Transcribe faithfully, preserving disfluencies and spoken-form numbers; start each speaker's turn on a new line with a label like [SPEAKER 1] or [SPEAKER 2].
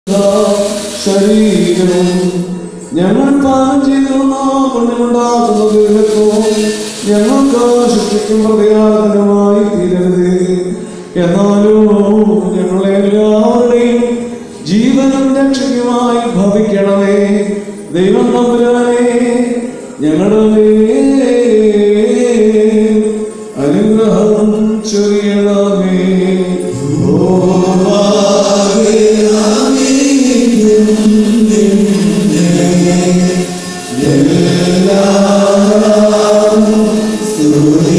[SPEAKER 1] ശരീരവും ഞങ്ങൾ പാനം ചെയ്തിരുന്ന പുണ്യമുണ്ടാക്കുന്നതിനൊക്കെ ഞങ്ങൾക്ക് ശിക്ഷിക്കും പ്രത്യാഗതമായി തീരരുതേ. എന്നാലും ഞങ്ങളെല്ലാവരുടെയും ജീവനും രക്ഷയ്ക്കുമായി ഭവിക്കണമേ. ദൈവം തമ്പുരാനെ ഞങ്ങളുടെ